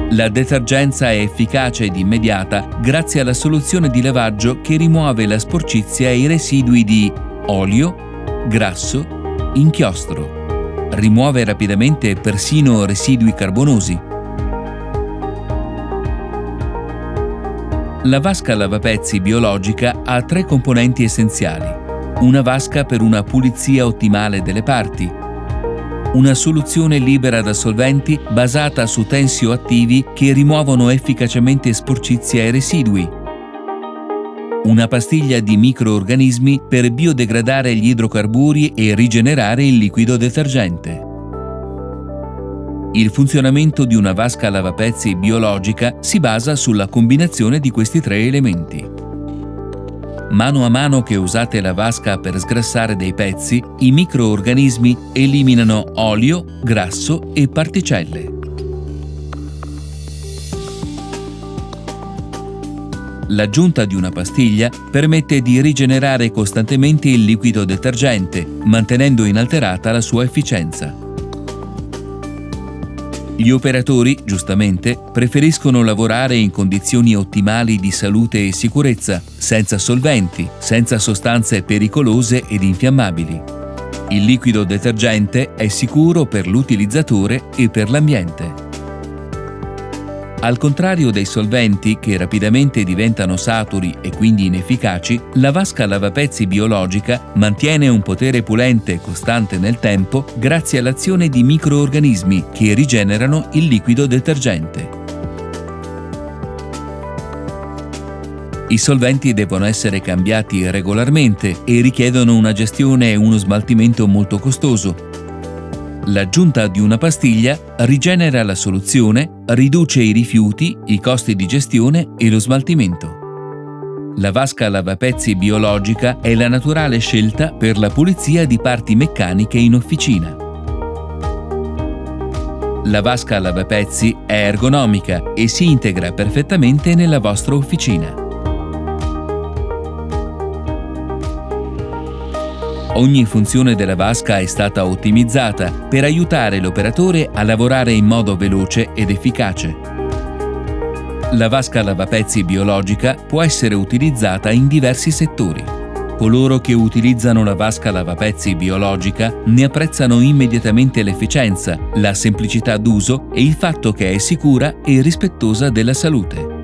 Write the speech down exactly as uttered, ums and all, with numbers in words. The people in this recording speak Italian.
La detergenza è efficace ed immediata grazie alla soluzione di lavaggio che rimuove la sporcizia e i residui di olio, grasso, inchiostro. Rimuove rapidamente persino residui carbonosi. La vasca lavapezzi biologica ha tre componenti essenziali. Una vasca per una pulizia ottimale delle parti, una soluzione libera da solventi basata su tensioattivi che rimuovono efficacemente sporcizia e residui, una pastiglia di microorganismi per biodegradare gli idrocarburi e rigenerare il liquido detergente. Il funzionamento di una vasca lavapezzi biologica si basa sulla combinazione di questi tre elementi. Mano a mano che usate la vasca per sgrassare dei pezzi, i microorganismi eliminano olio, grasso e particelle. L'aggiunta di una pastiglia permette di rigenerare costantemente il liquido detergente, mantenendo inalterata la sua efficienza. Gli operatori, giustamente, preferiscono lavorare in condizioni ottimali di salute e sicurezza, senza solventi, senza sostanze pericolose ed infiammabili. Il liquido detergente è sicuro per l'utilizzatore e per l'ambiente. Al contrario dei solventi che rapidamente diventano saturi e quindi inefficaci, la vasca lavapezzi biologica mantiene un potere pulente costante nel tempo grazie all'azione di microorganismi che rigenerano il liquido detergente. I solventi devono essere cambiati regolarmente e richiedono una gestione e uno smaltimento molto costoso. L'aggiunta di una pastiglia rigenera la soluzione, riduce i rifiuti, i costi di gestione e lo smaltimento. La vasca lavapezzi biologica è la naturale scelta per la pulizia di parti meccaniche in officina. La vasca lavapezzi è ergonomica e si integra perfettamente nella vostra officina. Ogni funzione della vasca è stata ottimizzata per aiutare l'operatore a lavorare in modo veloce ed efficace. La vasca lavapezzi biologica può essere utilizzata in diversi settori. Coloro che utilizzano la vasca lavapezzi biologica ne apprezzano immediatamente l'efficienza, la semplicità d'uso e il fatto che è sicura e rispettosa della salute.